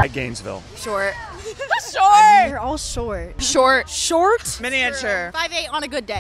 like Gainesville. Short. Short. You're all short. Short. Short. Miniature. 5'8" on a good day.